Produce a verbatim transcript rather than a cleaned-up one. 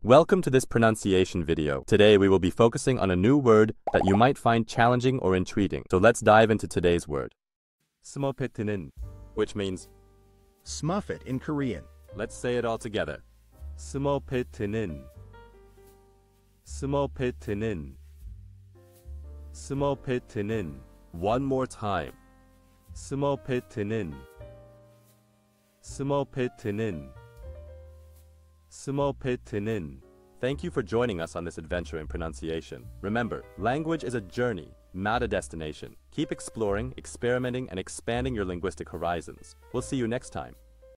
Welcome to this pronunciation video. Today we will be focusing on a new word that you might find challenging or intriguing. So let's dive into today's word. 스머페트는, which means Smuffet in Korean. Let's say it all together. 스머페트는, 스머페트는, 스머페트는. One more time. 스머페트는, 스머페트는, 스머페트는. Thank you for joining us on this adventure in pronunciation. Remember, language is a journey, not a destination. Keep exploring, experimenting, and expanding your linguistic horizons. We'll see you next time.